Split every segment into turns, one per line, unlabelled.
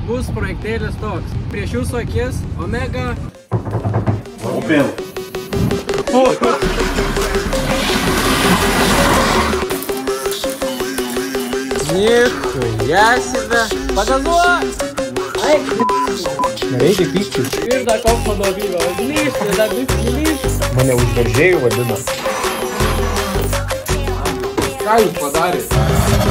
bus projektėlis toks. Prieš jūsų akis Omega.
Opel.
Nichuja себе. Pagazuok!
Nereikia pykčių.
Ir dar koks vadovybė. Lyšti, dar visgi lyšti.
Mane užveržėjų vadina.
Ką jūs padarėte?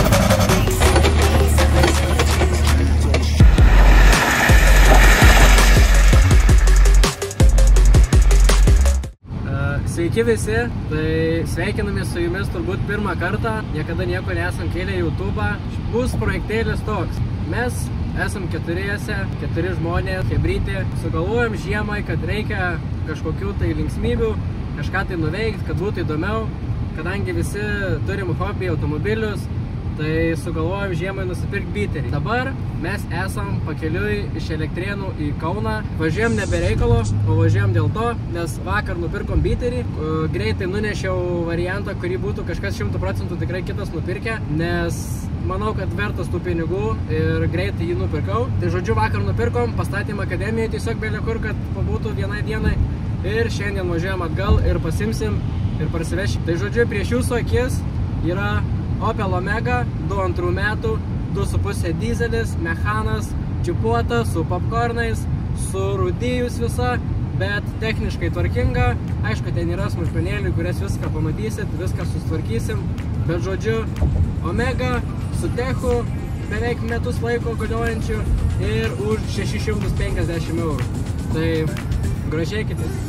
Sveiki visi, tai sveikiname su jumis turbūt pirmą kartą, niekada nieko nesam kėlę į YouTube'ą. Bus projektėlis toks. Mes esam keturi žmonės, chebrytė, sugalvojom žiemai, kad reikia kažkokių tai linksmybių, kažką tai nuveikti, kad būtų įdomiau, kadangi visi turim hobį automobilius, tai sugalvojom žiemai nusipirkti biterį. Dabar mes esam pakeliui iš Elektrėnų į Kauną. Važiuojam ne be reikalo, o važiuojam dėl to, nes vakar nupirkom biterį. Greitai nunešiau variantą, kurį būtų kažkas 100% tikrai kitas nupirkę, nes manau, kad vertas tų pinigų ir greitai jį nupirkau. Tai žodžiu, vakar nupirkom, pastatėm akademijoje tiesiog belė kur, kad pabūtų vienai dienai. Ir šiandien važiuojam atgal ir pasimsim ir parsivešim. Tai žodžiu, prieš jūsų akis yra Opel Omega, 22 metų, 2,5 dizelis, mechanas, čipuotas, su popkornais, surūdijus visa, bet techniškai tvarkinga. Aišku, ten yra smulkmenėlių, kurias viską pamatysit, viską sustvarkysim. Bet žodžiu, Omega su techu, beveik metus laiko galiojančių ir už 650 eurų. Tai grožėkitės.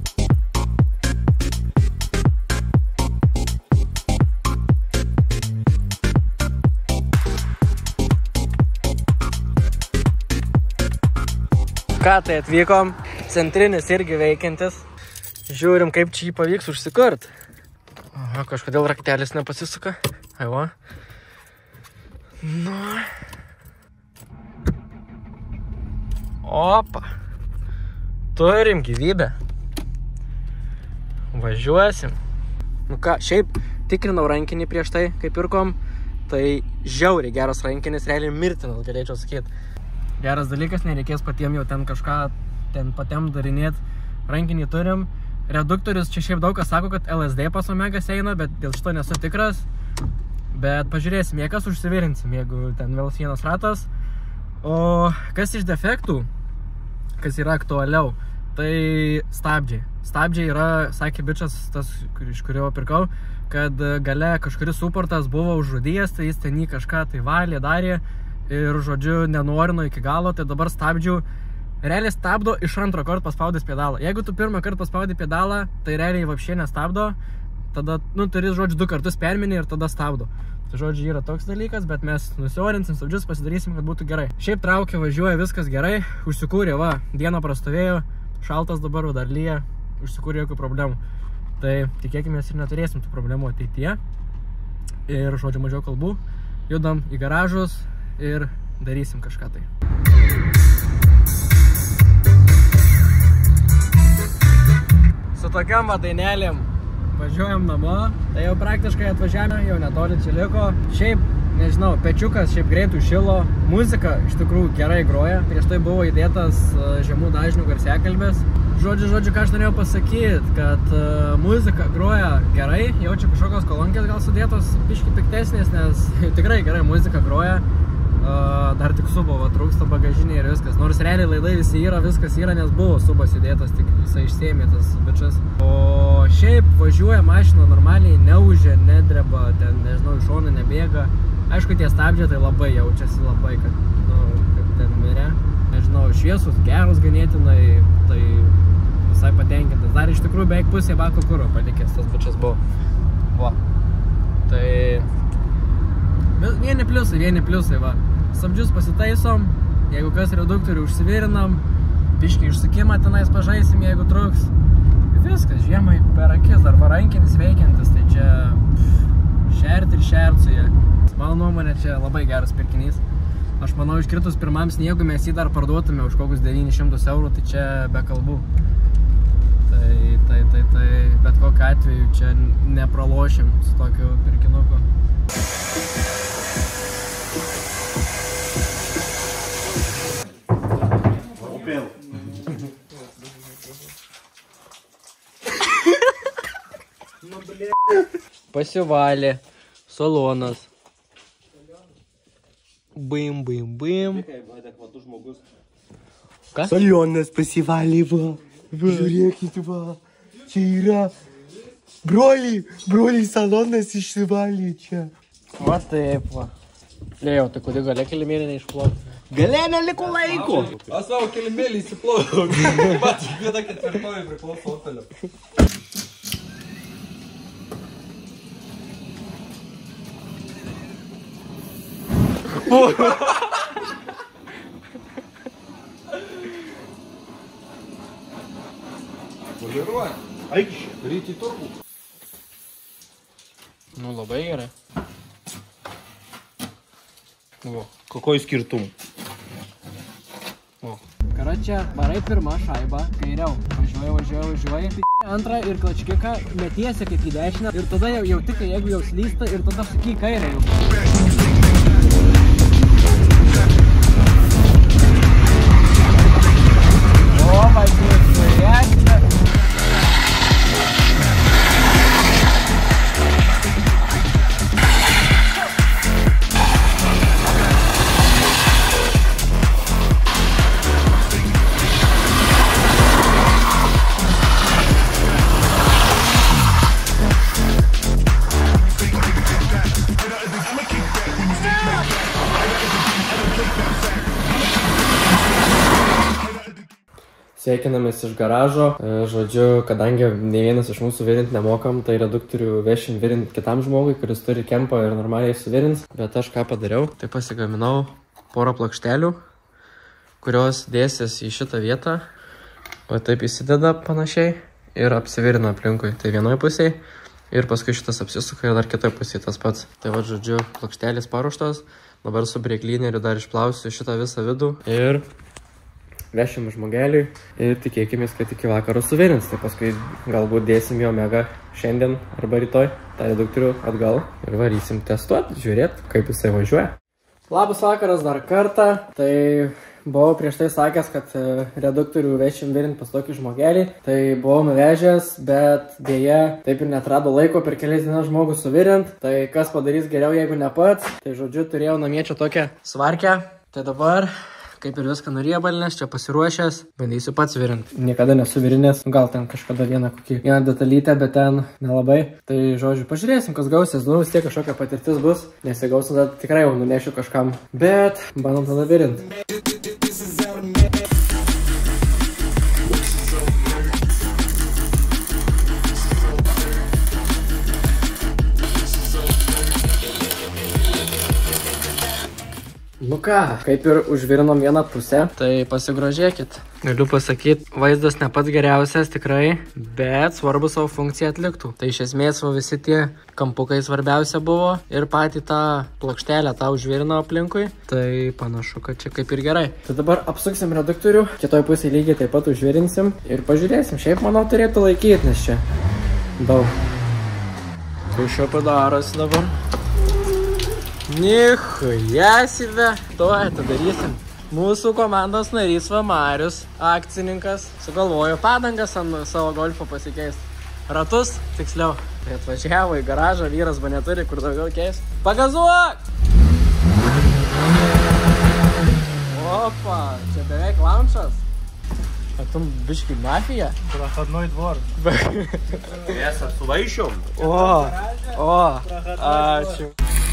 Ką tai atvykom, centrinis irgi veikiantis. Žiūrim, kaip čia jį pavyks užsikurt. Aha, kažkodėl raktelis nepasisuka. Aiva. Nu. Opa. Turim gyvybę. Važiuosim. Nu ką, šiaip tikrinau rankinį prieš tai, kai pirkom. Tai žiauriai geras rankinis, realiai mirtinas, galėčiau sakyti. Geras dalykas, nereikės patiem jau ten kažką patiem darinėti. Rankinį turim. Reduktorius, čia šiaip daug kas sako, kad LSD pas Omegas eina, bet dėl šito nesu tikras. Bet pažiūrėsim, jėgas užsivirinsim, jeigu ten vėl vienas ratas. O kas iš defektų, kas yra aktualiau, tai stabdžiai. Stabdžiai yra, sakė bičas, tas, iš kurio pirkau, kad gale kažkuris suportas buvo užžudėjęs, tai jis ten jį kažką tai valė, darė. Ir, žodžiu, nenorino iki galo, tai dabar stabdžių. Realiai stabdo iš antro karto paspaudęs pedalą. Jeigu tu pirmą kartą paspaudai pedalą, tai realiai vapšė nestabdo. Tada, turi, žodžiu, 2 kartus perminį ir tada stabdo. Tai, žodžiu, yra toks dalykas, bet mes nusiorinsim stabdžius, pasidarysim, kad būtų gerai. Šiaip traukia, važiuoja, viskas gerai. Užsikūrė, va, dieną prastovėjo, šaltas dabar, dar lyja, užsikūrė jokių problemų. Tai tikėkimės ir neturėsim tų problemų ateityje. Ir, žodžiu, mažiau kalbų. Judam į garažus ir darysim kažką tai. Su tokiam dainelėm važiuojam namo, tai jau praktiškai atvažiavome, jau netoli čia liko. Šiaip, nežinau, pečiukas šiaip greitų šilo, muzika iš tikrųjų gerai groja, prieš tai buvo įdėtas žemų dažnių garsiakalbės. Žodžiu, ką aš norėjau pasakyti, kad muzika groja gerai, jaučiu kažkokios kolonkės gal sudėtos biški piktesnės, nes tikrai gerai muzika groja. Dar tik subo, trūksta bagažinė ir viskas. Nors realiai laidai visi yra, viskas yra, nes buvo subas įdėtas, tik visai išsėmė tas bičas. O šiaip važiuoja mašina normaliai, neužė, nedreba, ten, nežinau, iš šono nebėga. Aišku, tie stabdžiai tai labai jaučiasi labai, kad ten mirė. Nežinau, šviesus, gerus ganėtinai, tai visai patenkintas. Dar iš tikrųjų beveik pusė bako kuro palikęs tas bičas buvo. Va. Tai vieni pliusai, va. Stabdžius pasitaisom, jeigu kas reduktorių užsivirinam, biškį išsukimą tenais pažaisim, jeigu truks. Viskas, žiemai per akis, dar varankinis veikiantis, tai čia šert ir šert su jie. Mano nuomonė, čia labai geras pirkinys. Aš manau, iškritus pirmam sniegui mes jį dar parduotume už kokius 900 eurų, tai čia be kalbų. Tai bet kokiu atveju čia nepralošim su tokiu pirkinuku.
Opel.
Pasivalė. Salonas. Bim, bim, bim. Ką?
Salionas pasivalė, va. Žiūrėkit, va. Čia yra. Broliai salonas išsivalė čia.
Va taip, va. Lėjau, tai kodėl galia kilimėlį neišplauti?
Galė neliko laiko.
Aš savo kilimėlį įsiplaukiau. Pat kiekviena ketvirtoji priklauso Opelio. Poliruoja.
Eik.
Ryti turkų.
Nu, labai gerai. O.
Kokoj skirtum?
O. Karačia, varai pirmą šaibą, kairiau. Važiuoji. Antrą ir klačkiką metiesi kaip į dešinę. Ir tada jau tik, jeigu jau slysta, ir tada sakai į kairę jau. O, važiuoji, žiūrėkite. Sveikinamės iš garažo. Žodžiu, kadangi ne vienas iš mūsų virint nemokam, tai reduktorių vešim virint kitam žmogui, kuris turi kempą ir normaliai suvirins. Bet aš ką padariau, tai pasigaminau porą plokštelių, kurios dėsis į šitą vietą. O taip įsideda panašiai ir apsivirina aplinkui. Tai vienoje pusėje ir paskui šitas apsisuka ir dar kitoje pusėje tas pats. Tai va, žodžiu, plokštelės paruoštos. Dabar su brėklineriu dar išplausiu šitą visą vidų ir vešim žmogeliui ir tikėkimės, kad iki vakaro suvirins. Tai paskui galbūt dėsim jo Omega šiandien arba rytoj tą reduktorių atgal ir varysim testuoti, žiūrėt, kaip jisai važiuoja. Labas vakaras dar kartą. Tai buvau prieš tai sakęs, kad reduktorių vešim virint pas tokį žmogelį. Tai buvau nuvežęs, bet dėja taip ir netrado laiko per kelias dienas žmogų suvirint. Tai kas padarys geriau, jeigu ne pats. Tai žodžiu, turėjau namie čia tokią svarkę. Tai dabar kaip ir viską nuriebalinęs, čia pasiruošęs, bandysiu pats virint. Niekada nesu virinęs, gal ten kažkada vieną detalytę, bet ten nelabai. Tai žodžiu, pažiūrėsim, kas gausis. Nu, vis tiek kažkokia patirtis bus. Nesigaus, tada tikrai jau nunešiu kažkam. Bet bandom tada virint. Nu ką, kaip ir užvirinom vieną pusę, tai pasigrožėkit. Galiu pasakyti, vaizdas ne pats geriausias tikrai, bet svarbu savo funkciją atliktų. Tai iš esmės visi tie kampukai svarbiausia buvo ir patį tą plokštelę tą užvirino aplinkui. Tai panašu, kad čia kaip ir gerai. Tai dabar apsuksim reduktorių, kitoj pusėje lygiai taip pat užvirinsim ir pažiūrėsim. Šiaip manau turėtų laikyti, nes čia daug. Kai šio padarosi dabar. Nichuja sive. Tuoj, tai darysim. Mūsų komandos narys va Marius, akcininkas, sugalvojo padangas ant savo golfo pasikeist. Ratus, tiksliau. Tai atvažiavo į garažą, vyras va neturi kur daugiau keist. Pagazuok! Opa, čia beveik launčas. A tu biški mafija?
Проходной двор. Mes apsuvaišom.
O, ačiū.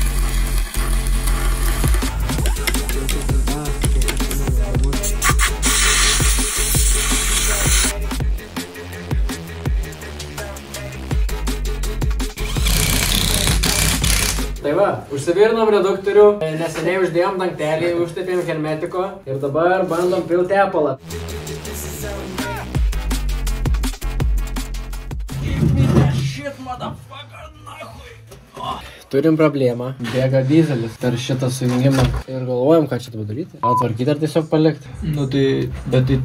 Tai va, užsivirnom reduktorių, neseniai uždėjom dangtelį, užtepėm hermetiko ir dabar bandom pilti tepalą. Turim problemą, bėga dizelis per šitą sujungimą ir galvojam, ką čia padaryti. Atvarkyti ar tiesiog palikti?
Nu tai, bet tai...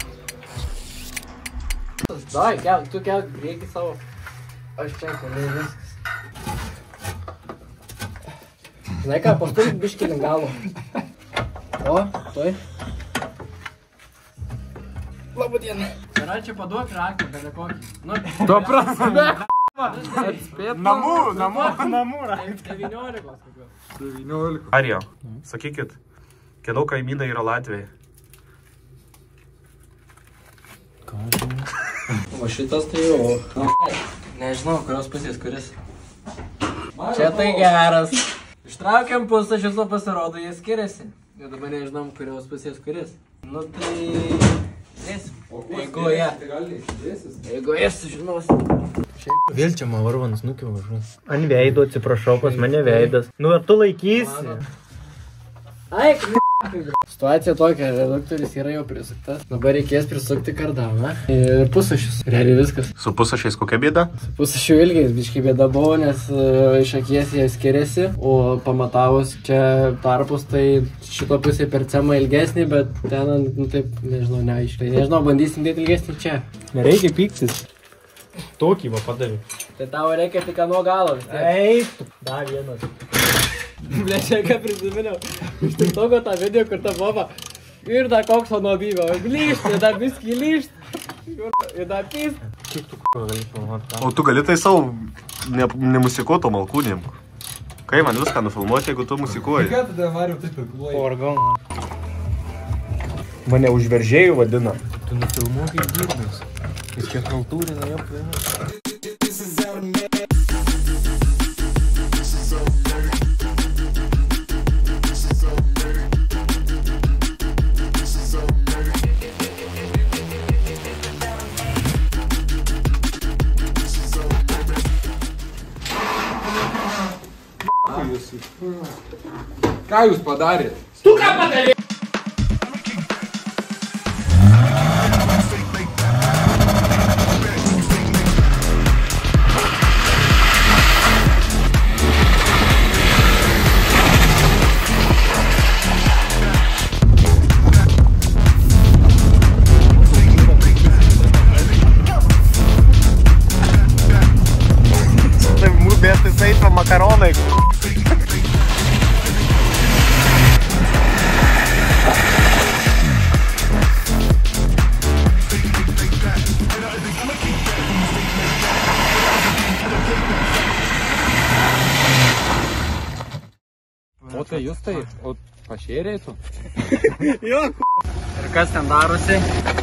Dai, tu kelk priekį savo. Aš čia koliai viskas. Žinai ką, pasturik biškį link galo. O, tuoj. Labą dieną. Yra čia paduok raktą, bet kokį. Nu,
To prasme. Atspėt.
Namų.
19 kokios.
19.
Arija, sakykit, kieno kaimynai yra Latvijai?
O šitas tai jau. Nežinau, kurios pusės kuris. Čia tai geras. Ištraukiam pustašius, o pasirodo, jie skiriasi. Ir dabar nežinom, kurios pusės kuris. Nu tai... Dėsim. Jeigu jas žinosim.
Vėl čia man varvanas nukio važu. Ant veido, atsiprašau, pas mane veidas. Nu, ar tu laikysi?
Ai, situacija tokia, reduktorius yra jau prisuktas. Dabar reikės prisukti kardaną ir pusašius. Realiai viskas.
Su pusašiais kokia bėda?
Su pusašių ilgiais biškai bėda buvo, nes iš akies jie skiriasi. O pamatavus čia tarpus, tai šito pusė per cemą ilgesnį, bet ten, nu taip, nežinau, neaiškiai. Nežinau, bandysim dėti ilgesnį čia.
Nereikia pyktis. Tokį va padavė.
Tai tavo reikia tik nuo galo vis tiek.
Eik, dar vienas.
Ble, čia ką prisiminiau. Iš tik tokio tą video, kur ta boba ir da kokso nuo bygo. Lyšt, ir da biskį lyšt. Ir da pyst.
Kiek tu gali filmuoti?
O tu gali tai savo nemusikuoto malkūnėm. Kai man viską nufilmuoti, jeigu tu musikuoji?
Ką tada Mariu taip ir kluoji?
Organ.
Mane užveržėjų vadina.
Tu nufilmuokai dirbinis. Jis kiek kultūrina jo plėna.
Ką jūs padarėt? Tu ką padarė?
Bet jisai pa makaronai.
O tai jūs tai, o pašėrėjai tu?
Jo. Ir kas ten darosi?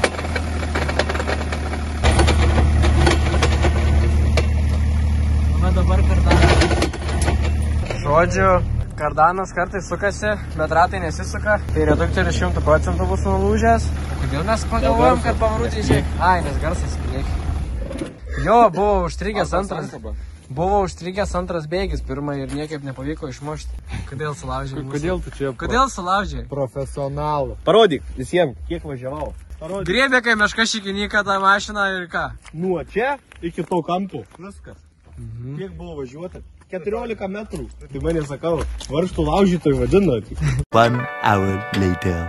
Va dabar kardanas. Žodžiu, kardanas kartais sukasi, bet ratai nesisuka. Tai reduktorius 100% bus nulūžęs. Kodėl mes pagalvojom, kad pavarūti išėjai? Ai, nes garsas prieki. Jo, buvo užstrigęs antras. Buvo užstrigęs antras bėgis pirmą ir niekaip nepavyko išmušti. Kodėl sulaužė mūsų?
Kodėl tu čia?
Kodėl sulaužė?
Profesionalų.
Parodyk visiems, kiek važiavau. Parodyk.
Griebė kai meška šikinyką tą mašiną ir ką?
Nuo čia iki to kampo. Viskas. Kiek buvo važiuoti? 14 metrų. Tai mane sakau, varžtų laužytojų vadina.
1 hour later.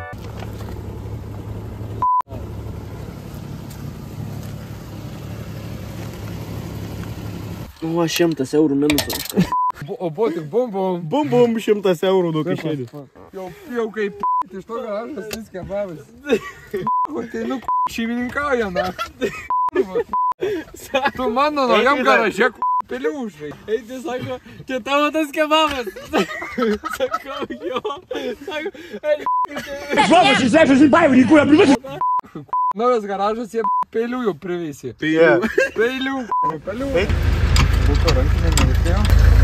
O, 100 eurų minusas.
O buvo tik bum bum.
Bum bum, 100 eurų nuo kišenės.
Jau kaip iš to garažas viską bavęs. Tai nu šeimininkauja, na. Tu mano naujam garaže pilių užvai.
Eiti, sako, čia tavo tas kebabas. Sakau, jo. Sako,
Naujas garažas jie peilių jau priveisė.
Peilių.
Peilių. Būko rankinė nereikėjo.